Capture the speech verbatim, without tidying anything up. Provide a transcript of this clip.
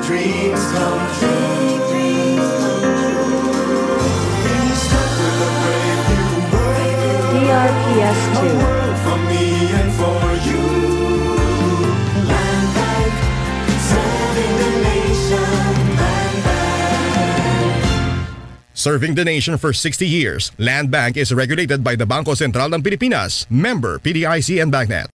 dreams come true. We start with a brave new world. D R P S two. For me and for you. Landbank, serving the nation. Landbank. Serving the nation for sixty years, Landbank is regulated by the Bangko Sentral ng Pilipinas. Member P D I C and BancNet.